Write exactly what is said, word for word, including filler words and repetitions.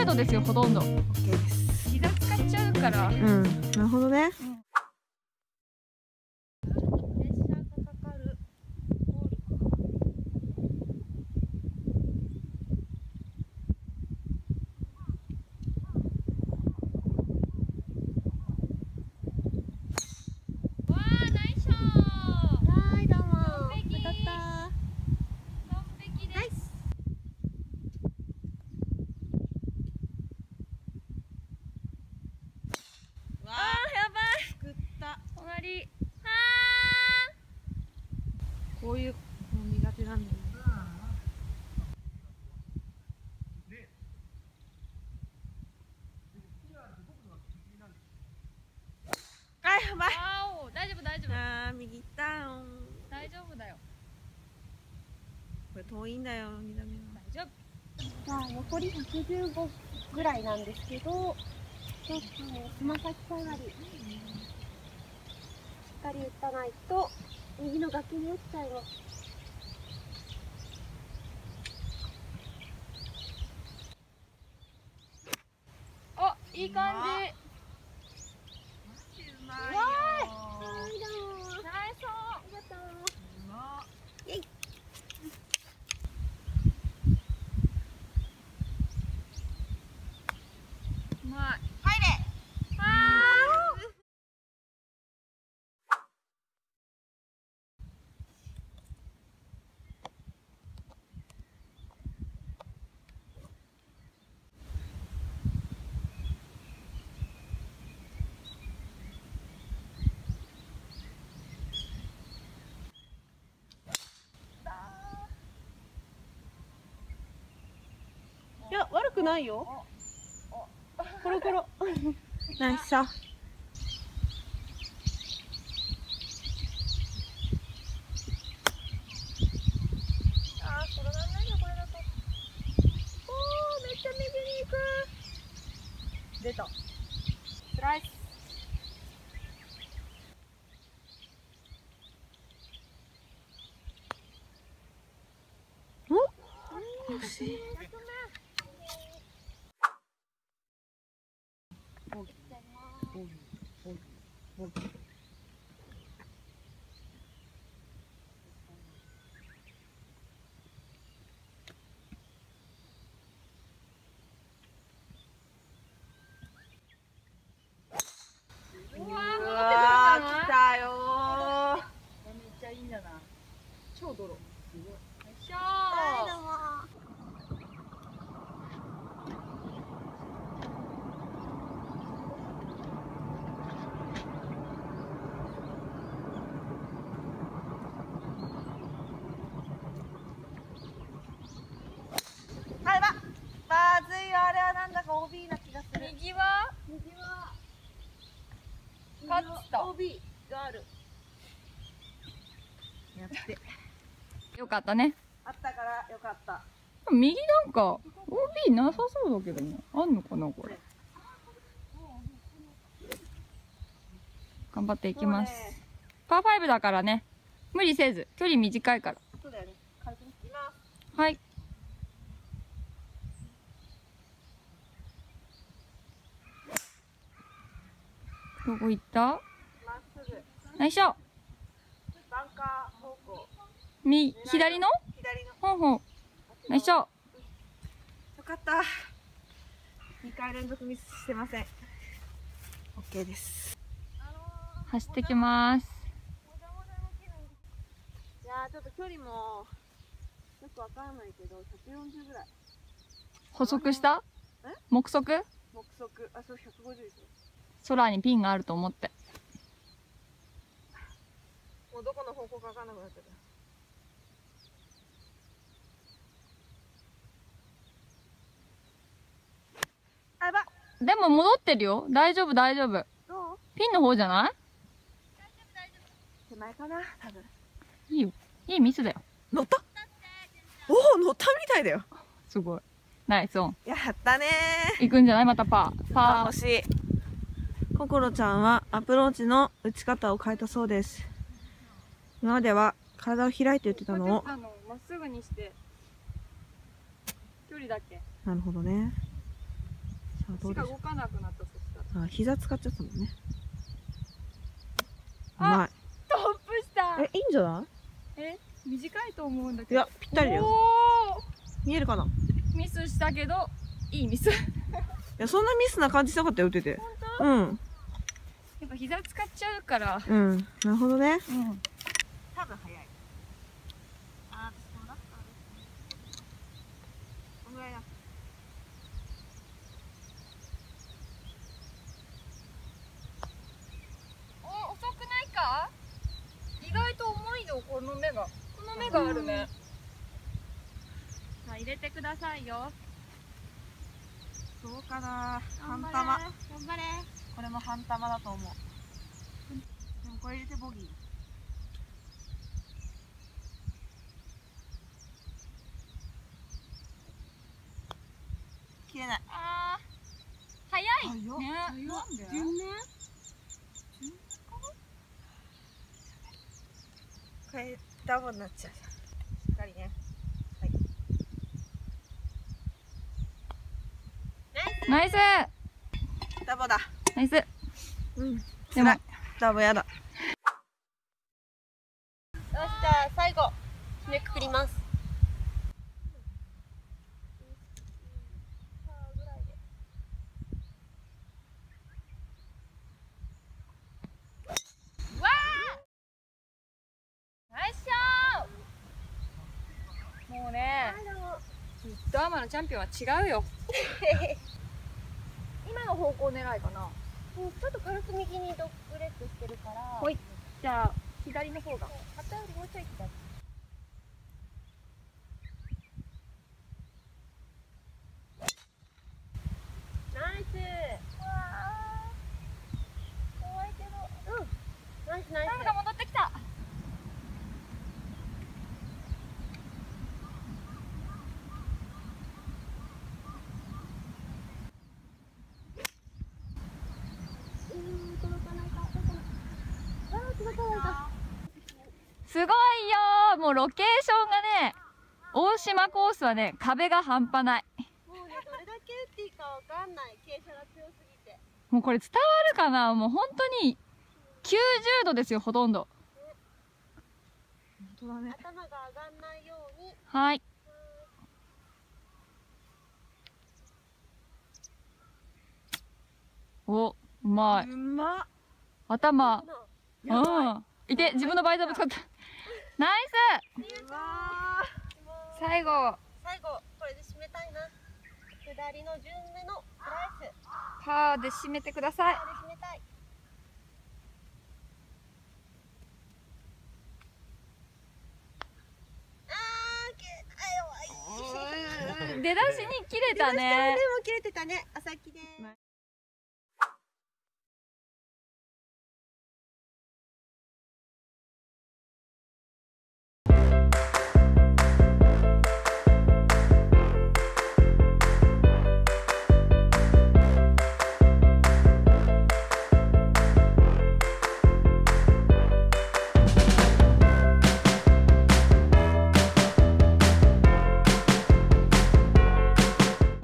ドですよ、ほとんど。 オッケーです。 膝使っちゃうから。 うん、なるほどね。こういうの苦手なんだよね。あ、やばい。 大丈夫大丈夫。 あー、右行ったよ。 大丈夫だよ。 これ遠いんだよ、二段目は。 大丈夫。 まあ残りひゃくじゅうごぐらいなんですけど、ちょっとね、つま先下がり。しっかり打たないと右の崖に落ちちゃいます。 あ、いい感じ。 うまいよ。 はい、どうも。 ナイス。 ありがとう。 うまイェイ。 うまい。 入れ。いや、悪くないよ。コロコロ。ナイスショット。あー、転がんないよ、これだと。おー、めっちゃ右に行く。出た。スライス。お、惜しい。ボギー、ボギー、ボギー、ボギー。 うわー、 う戻わー、 ってくるんじゃない？ 来たよー。 めっちゃいいんじゃない？ 超泥。 よいしょはい、どー。 うも。 あれば、まずいよ、あれはなんだか オービー な気がする。 右は右は勝った。 オービー がある。やって。 よかったね。 あったからよかった。 右なんか オービー なさそうだけどね。あんのかなこれ。頑張っていきます。 そうね。 パーファイブだからね。無理せず。距離短いから。 そうだよね。軽く引きます。 はい。どこ行った？ まっすぐ。 ナイスショ。 バンカー方向。 右、左の？ 左の。 ほんほん。ナイスショ。 よかった。にかい連続ミスしてません。オッケーです。 走ってきます。 いやー、ちょっと距離もよくわからないけど、ひゃくよんじゅうぐらい。 補足した？ え？ 目測？ 目測。あ、そう、ひゃくごじゅうですよ。 空にピンがあると思って。 もうどこの方向かわかんなくなっちゃった。あ、やば。 でも戻ってるよ。大丈夫大丈夫。 どう？ ピンの方じゃない？ 手前かな、多分。 いいよ。いいミスだよ。 乗った？おお、乗ったみたいだよ。 すごい。ナイスオン。 やったねー。 行くんじゃない？またパー。パー。 欲しい。ココロちゃんはアプローチの打ち方を変えたそうです。今までは体を開いて打ってたのを。 まっすぐにして距離だけ。 なるほどね。 足が動かなくなった。そしたらあ、膝使っちゃったもんね。うあまい。 トップした。 え、いいんじゃなえ、短いと思うんだい？いけど。 や、ぴったりだよ。 お見えるかな？いー、ミスしたけどいいミス。 や、そんなミスな感じしなかったよ、打てて。うん。 やっぱ膝使っちゃうから。 うん。なるほどね。 うん。 多分早い。あー、私もラストある。こんぐらいだ。 お、遅くないか？意外と重いよ、この目が。この目があるね。さあ、入れてくださいよ。 どうかな。半玉。 頑張れ。 これも半玉だと思う。でもこれ入れてボギー。切れない。 あー、早い。 早っね。 早っなんで？ 順目？ これダボになっちゃうじゃん。しっかりね。はい。 ナイス。 ダボだ。 ナイス。 うん。 でも、 ダボやだ。 よし、じゃあ最後締めくくります。 ナイスショー。もうね、きっとアマのチャンピオンは違うよ。今の方向狙いかな。 うん、ちょっと軽く右にドッグレッグしてるから。 ほい。じゃあ左の方が。 肩よりもうちょい左。ナイス。 怖いけど。 うん。ナイスナイス。 タイムが戻ってきた。すごいよー。もうロケーションがね、大島コースはね、壁が半端ない。 もうね、どれだけ打っていいかわかんない。傾斜が強すぎて。 もうこれ伝わるかな。もう本当にきゅうじゅうどですよ、ほとんど。 本当だね。 頭が上がんないように。 はい。お、うまい。 うまっ。 頭。 やばい。 うん。いて、自分のバイザーぶつかった。ナイうわス。最後。 最後、これで締めたいな。下りの順目のスライス。 パーで締めてください。 これで締めたい。あー、け、あ、弱い。 出だしに切れたね。 でも切れてたね。朝木で。